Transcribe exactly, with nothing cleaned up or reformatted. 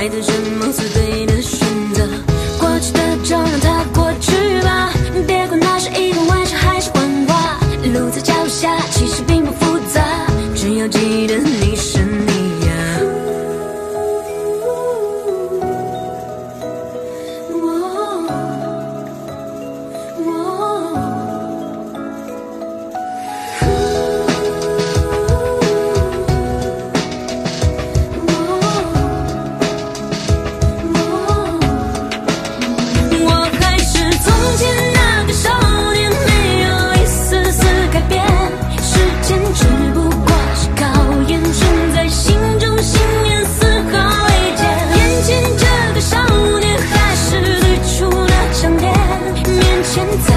还等什么是对的选择？过去的就让它过去吧，别管那是一个玩笑还是谎话。路在脚下，其实并不复杂，只要记得你是你呀。我还是从前那个少年，没有一丝丝改变。时间只不过是考验，存在心中信念丝毫未减。眼前这个少年还是最初的强烈，面前在